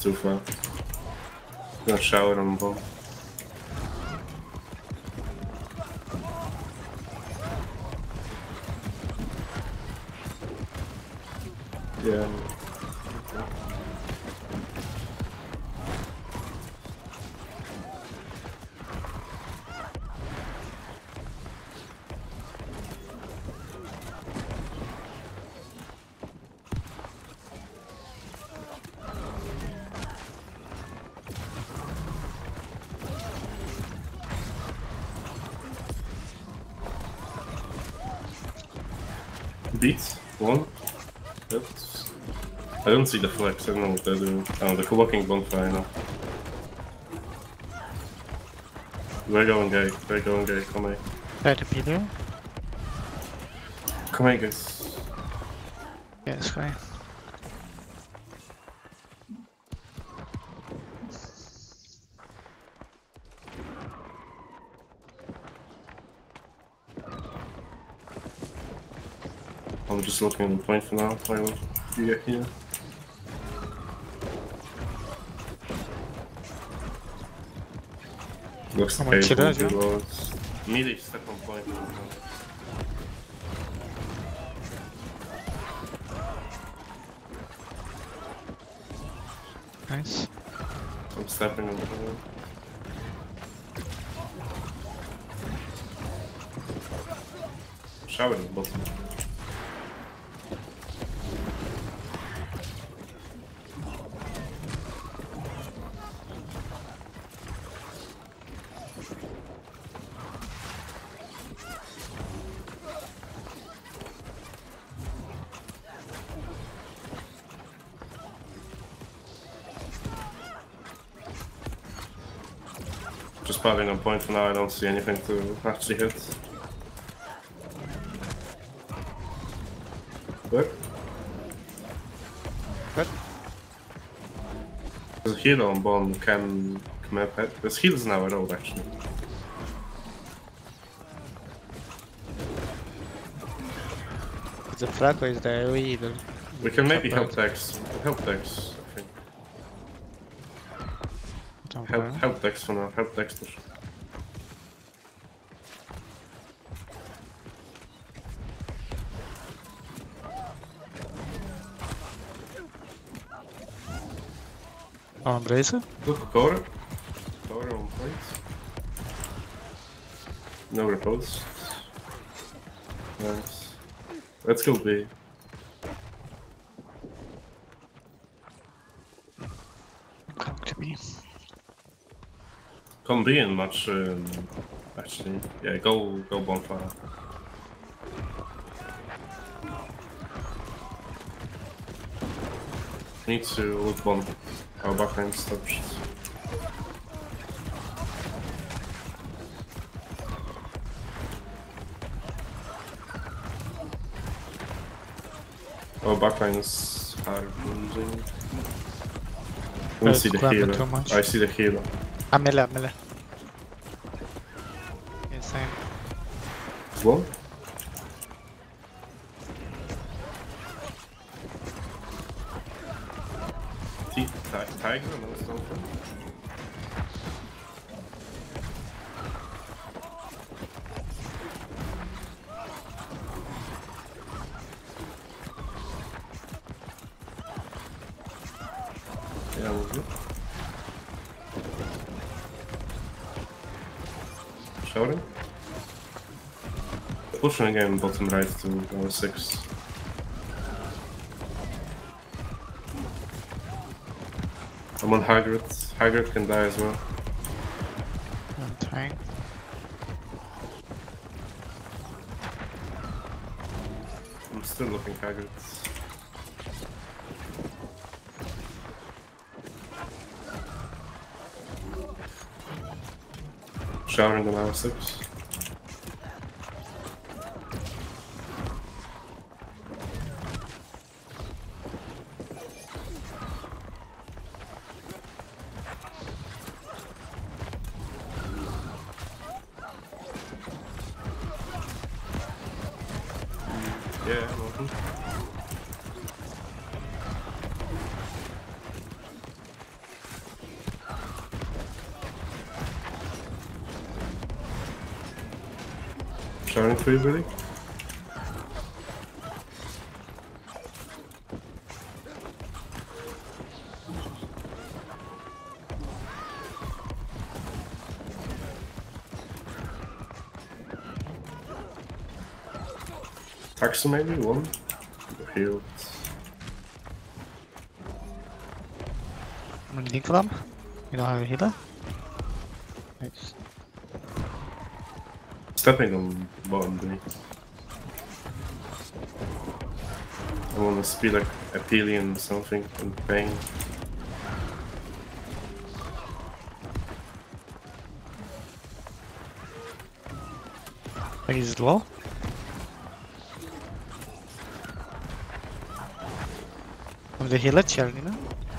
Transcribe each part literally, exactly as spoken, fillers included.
too far. Gonna shower on bomb. Yeah. Beat one. That's... I don't see the flex. I don't know what they're doing. Oh, they're walking bonfire now. We're going gay. We're going gay. Come here. Try to be there. Come here, guys. Yeah, it's fine. I'm just looking at the point for now. While you get here. Looks How okay. much it is, yeah? Immediately step on point. Nice. I'm stepping on the point. Shower at the bottom. Just piling on point for now, I don't see anything to actually hit. What? Good. There's a heal on bomb, can come up. There's heals now at all actually. Is the flag or is the AoE either? We can maybe help Support. Dex. Help Dex, I think. Don't Help, know. help Dex for now, help Dexter. Oh, Bracer? Look, Cora. Cora on point. No repose. Nice. Let's go B. Come to me. Come B in much, um, actually. Yeah, go, go bonfire. Need to loot bomb. Our backline stopped. Our backline is hard losing. I don't Uh, see the grab it healer. too much. I see the healer. Ah, melee, melee. Insane. What? T ti- Tiger? No, it's not fun. Yeah, we're good. Shouting? Pushing again bottom right to level six. I'm on Hagrid. Hagrid can die as well. One tank. I'm still looking Hagrid. Showering on our six. Yeah, welcome. Showering for you, buddy. Axel maybe, one. Healed. Anything for them? You don't have a healer? Nice. Stepping on bottom B. I want to speed like Aphelion or something and bang. Like he's as well? Of the healer chair, you know?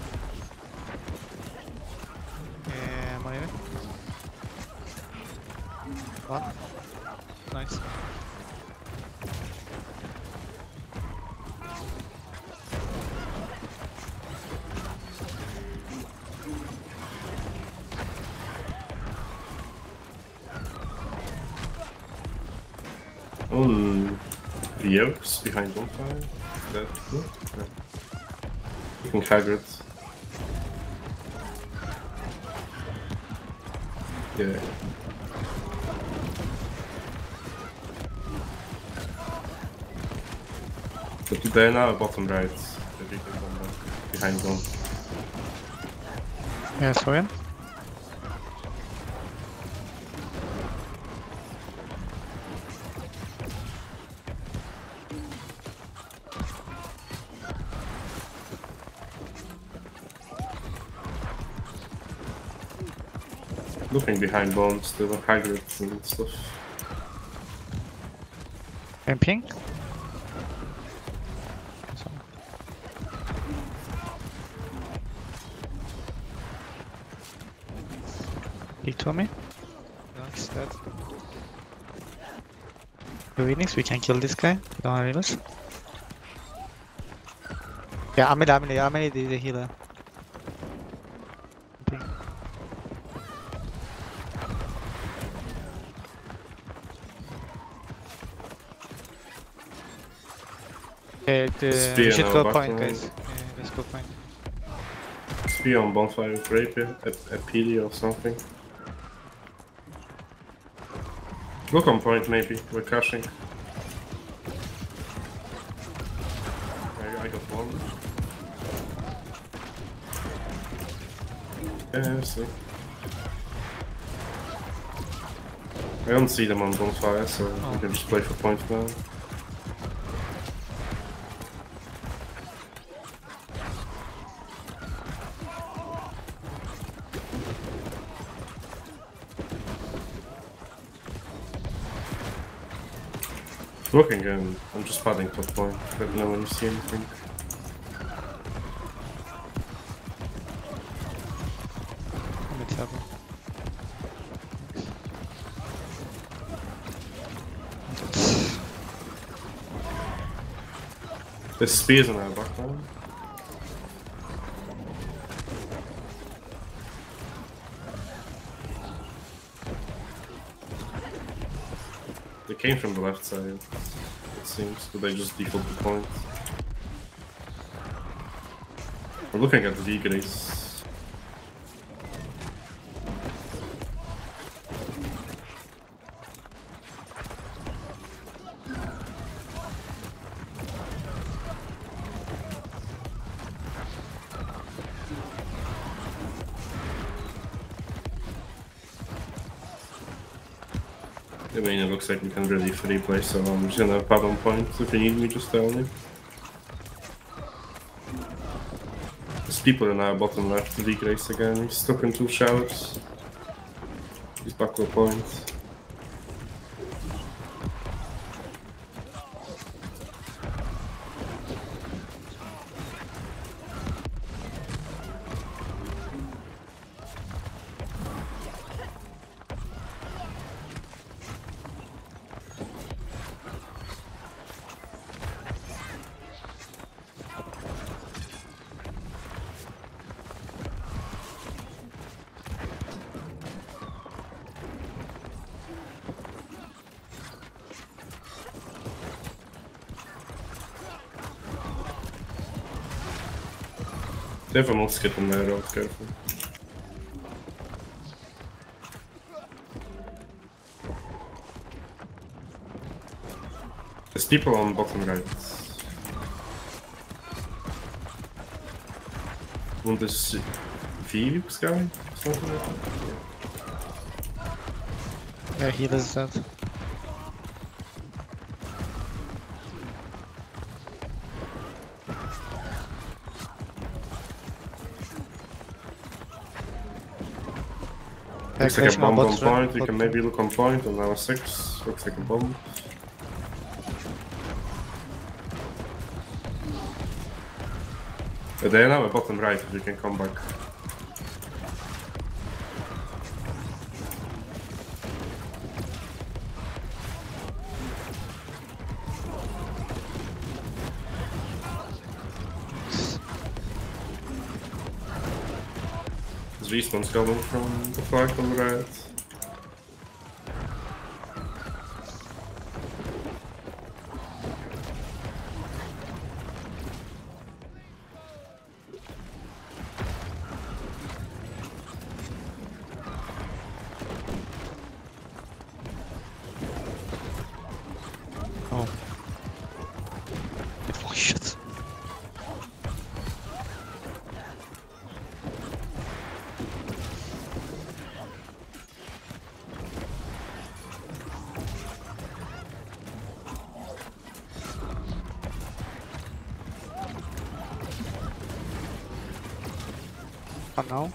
Yeah, money. One. Nice. On the yokes behind bonfire. That cool? Yeah. You can Hagrid. Yeah. But they're now bottom right. If you can come back behind them. Yeah, so him. Looking behind bombs, there were Hagrids and stuff. And pink. Peek to me. That's that. Phoenix, we can kill this guy. We don't have healers. Yeah, Amelie, Amelie, Amelie is the healer. Pink. Okay, the, Spear we should now, go back point, on. guys. Yeah, let's go point. Spear on bonfire with rapier, a, a P D or something. Look on point maybe, we're crashing. I, I got one. Yeah, I see. I don't see them on bonfire, so Oh. we can just play for point now. Looking and I'm just padding top point. I don't know when you see anything. Let's have him. There's spears in our background. They came from the left side, it seems, but they just default the point. We're looking at the D-Grace. I mean, it looks like we can really free play, so I'm just gonna pad on point. If you need me, just tell me. There's people in our bottom left, the Grace again. He's stuck in two showers. He's back on point. They have a musket on their road, careful. There's people on bottom right. Want this Felix guy? Something like that? Yeah, he does that. Looks like a bomb on point, you can maybe look on point on our six. Looks like a bomb. But they are now at bottom right if you can come back. Respawn's coming from the flag on the right. Oh. Oh shit. Oh no.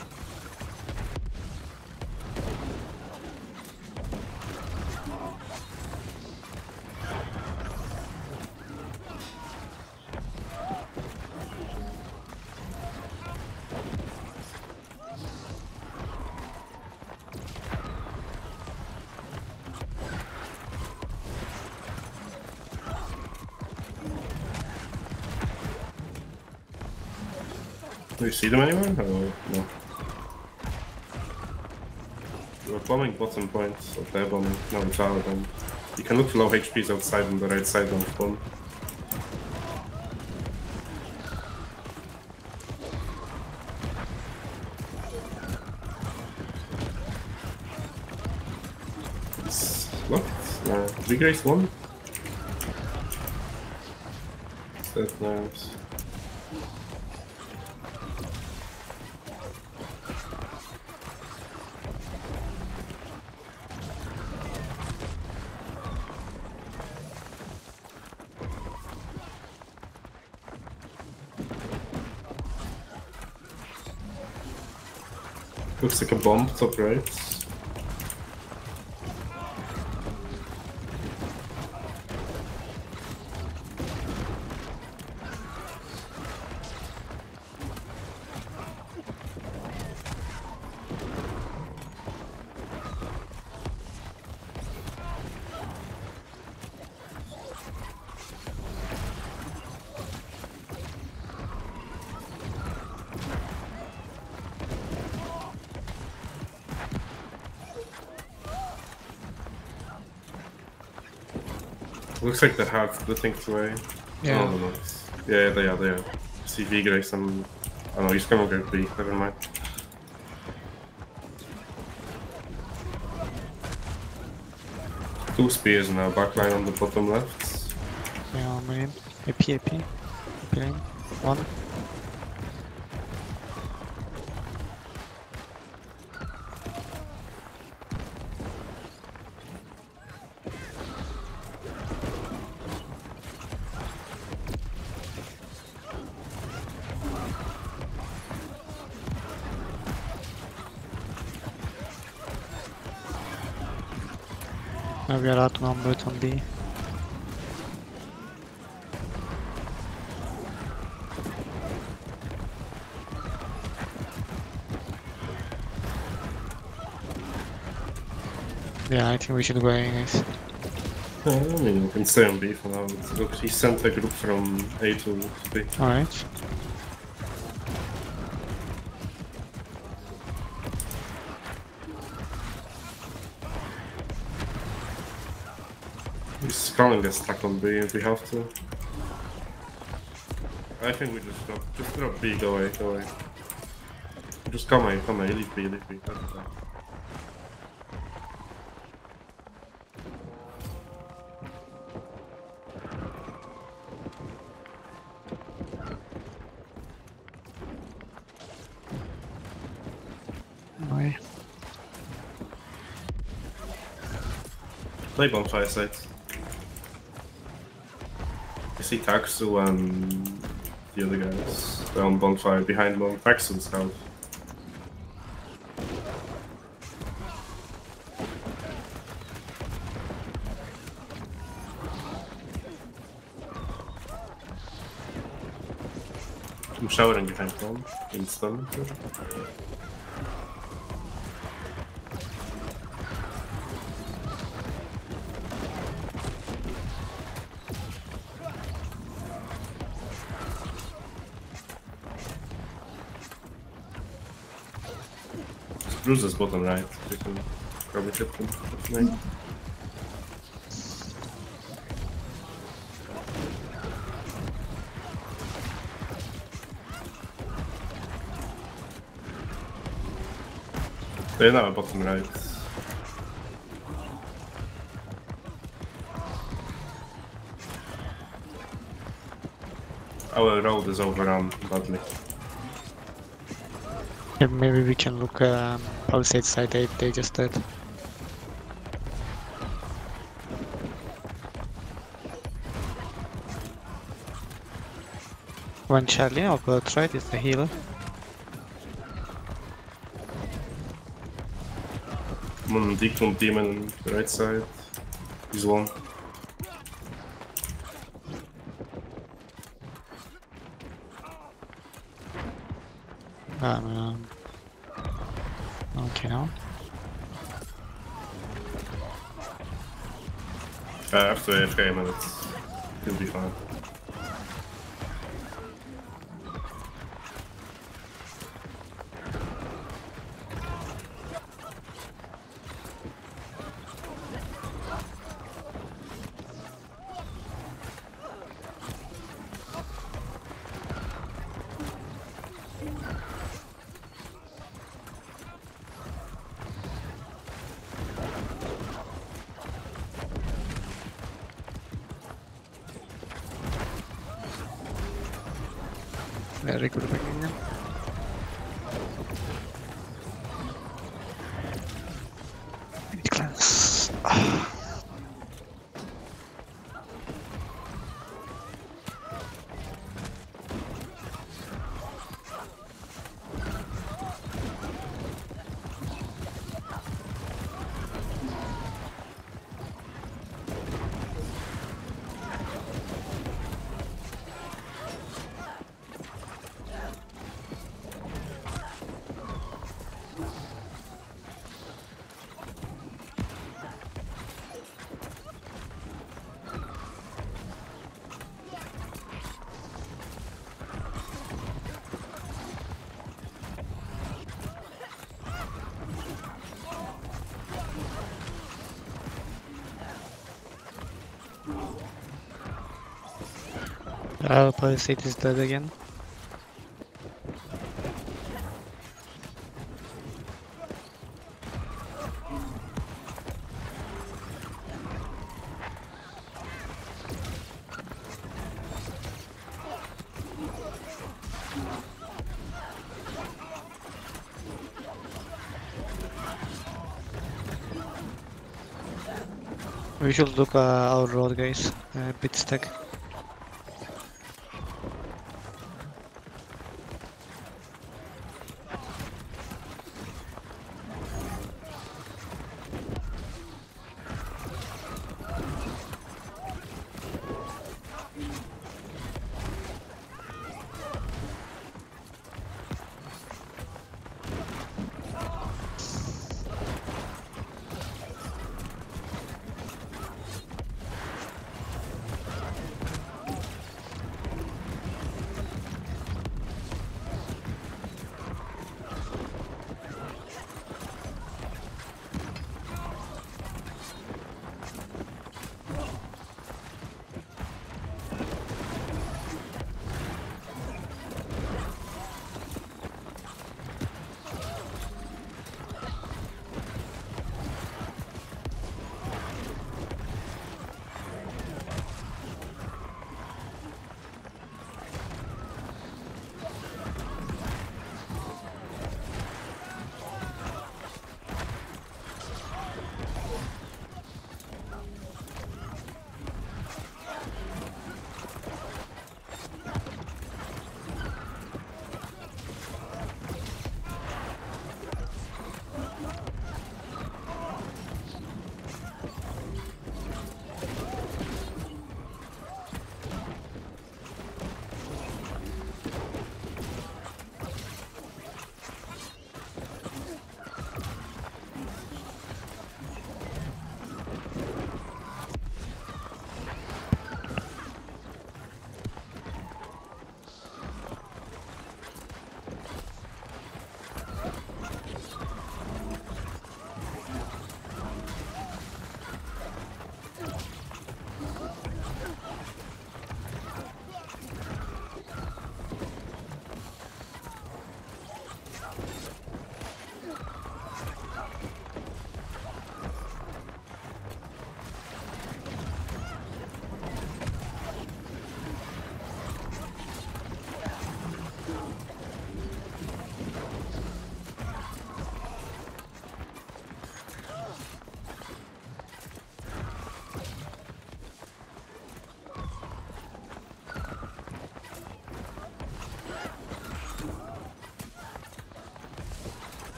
Do you see them anywhere? Or no? We're bombing bottom points, or they're bombing, no, the tower bomb. You can look for low H Ps outside on the right side on the bomb. It's locked. Uh, Big Race one. That nice. Looks like a bomb, top right. Looks like they have the things away. Yeah. Oh, no. Yeah, they are, they are. See V Grace and... Oh no, he's gonna go B, never mind. Two spears in our backline on the bottom left. Yeah, man. A P, A P. A P lane. One. Now we are outnumbered on B. Yeah, I think we should go A, guys. Uh, I mean, we can stay on B for now. Look, he sent a group from A to B. Alright. He's calling us stuck on B if we have to. I think we just drop, just drop B, go away, go away. Just come away, come away, leave B, leave B. That's fine. Why? Play bonfire sites. I see Taxu and the other guys. They're on bonfire behind Long Taxu's house. I'm showering behind Long in stun. Bruiser's bottom right. You can probably hit him. Definitely. They're now bottom right. Our road is overrun badly. Yeah, maybe we can look um, outside side eight, they just did. One Charlie, I'll go right, it's the healer. One Declone Demon on the right side. He's one. Um, okay, now. Uh, after A F K minutes, he'll be fine. Very good beginning. Cleanse. Our Palisade is dead again. We should look uh, our road, guys. Uh, bit stack.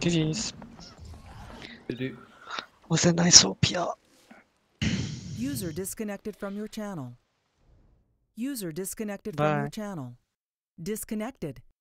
G G's. Dude. Was a nice O P. User disconnected from your channel. User disconnected Bye. from your channel. Disconnected.